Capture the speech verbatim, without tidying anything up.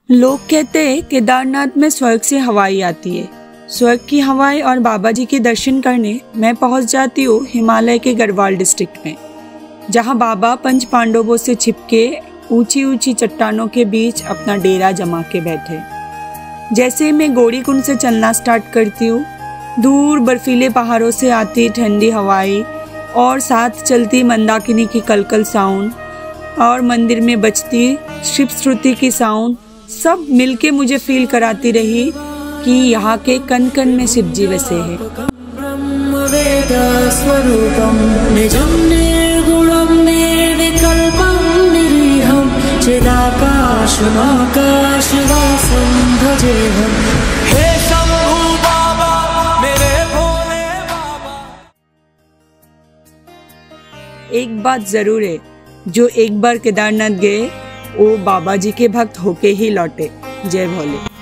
लोग कहते हैं केदारनाथ में स्वर्ग से हवाई आती है। स्वर्ग की हवाई और बाबा जी के दर्शन करने मैं पहुंच जाती हूँ हिमालय के गढ़वाल डिस्ट्रिक्ट में, जहां बाबा पंच पांडवों से छिपके ऊंची ऊंची चट्टानों के बीच अपना डेरा जमा के बैठे। जैसे मैं गौरीकुंड से चलना स्टार्ट करती हूँ, दूर बर्फीले पहाड़ों से आती ठंडी हवाई और साथ चलती मंदाकिनी की कलकल साउंड और मंदिर में बजती शिव श्रुति की साउंड सब मिलके मुझे फील कराती रही कि यहाँ के कण कण में शिव जी बसे हैं। एक बात जरूर है, जो एक बार केदारनाथ गए वो बाबा जी के भक्त होके ही लौटे। जय भोले।